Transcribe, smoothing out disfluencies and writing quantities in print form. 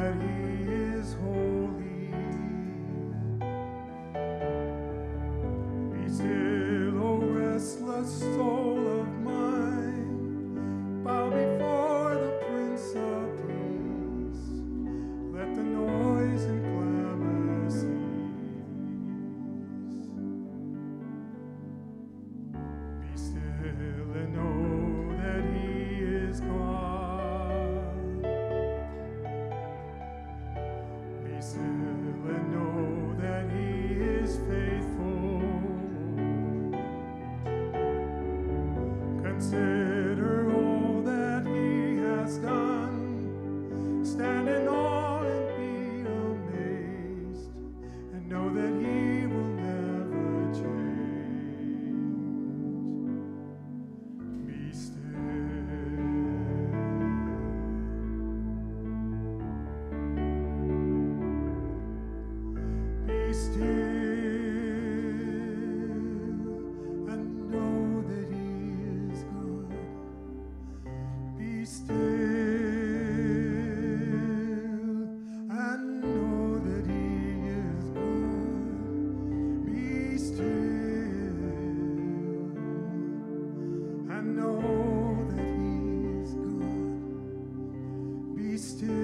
that he is holy. Be still, O restless soul of mine, bow before the Prince of Peace. Let the noise and clamor cease. Be still and know that he is God. Be still and know that he is faithful. Consider all that he has done. Stand in awe and be amazed, and know that he will never change. Be still. Be still and know that he is God. Be still and know that he is God. Be still and know that he is God. Be still.